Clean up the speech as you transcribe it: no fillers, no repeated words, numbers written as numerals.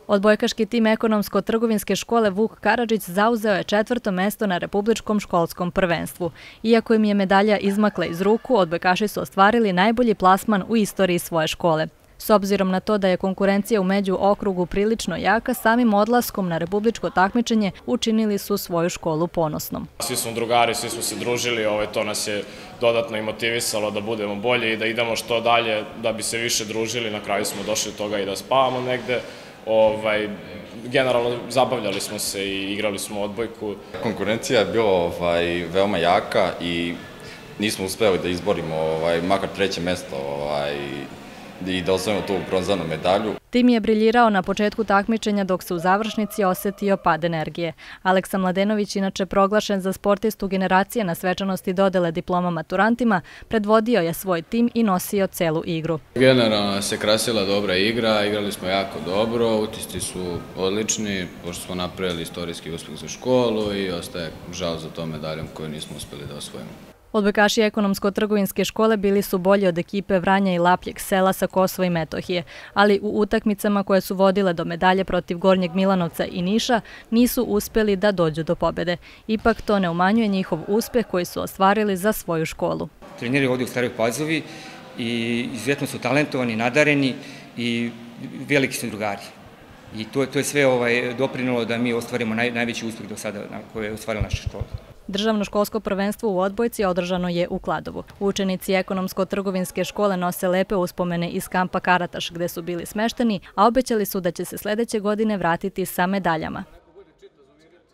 Odbojkaški tim ekonomsko-trgovinske škole Vuk Karadžić zauzeo je 4. mesto na Republičkom školskom prvenstvu. Iako im je medalja izmakla iz ruku, odbojkaši su ostvarili najbolji plasman u istoriji svoje škole. S obzirom na to da je konkurencija u međuokrugu prilično jaka, samim odlaskom na republičko takmičenje učinili su svoju školu ponosnom. Svi smo drugari, svi smo se družili, to nas je dodatno i motivisalo da budemo bolji i da idemo što dalje, da bi se više družili. Na kraju smo došli do toga i da spavamo negde. Generalno zabavljali smo se i igrali smo odbojku. Konkurencija je bila veoma jaka i nismo uspeli da izborimo makar 3. mesto i da osvojimo tu bronzanu medalju. Tim je briljirao na početku takmičenja dok se u završnici osetio pad energije. Aleksa Mladenović, inače proglašen za sportistu generacije na svečanosti dodele diploma maturantima, predvodio je svoj tim i nosio celu igru. Generalno se krasila dobra igra, igrali smo jako dobro, utisci su odlični, pošto smo napravili istorijski uspeh za školu i ostaje žal za tom medaljom koju nismo uspeli da osvojimo. Odbojkaši ekonomsko-trgovinske škole bili su bolji od ekipe Vranja i Lapljeg sela sa Kosova i Metohije, ali u utakmicama koje su vodile do medalje protiv Gornjeg Milanovca i Niša nisu uspeli da dođu do pobede. Ipak to ne umanjuje njihov uspeh koji su ostvarili za svoju školu. Treneri ovdje u Staroj Pazovi i izuzetno su talentovani, nadareni i veliki su drugari. I to je sve doprinelo da mi ostvarimo najveći uspeh do sada koji je ostvarila naša škola. Državno školsko prvenstvo u odbojci održano je u Kladovu. Učenici ekonomsko-trgovinske škole nose lepe uspomene iz kampa Karataš gde su bili smešteni, a obećali su da će se sledeće godine vratiti sa medaljama.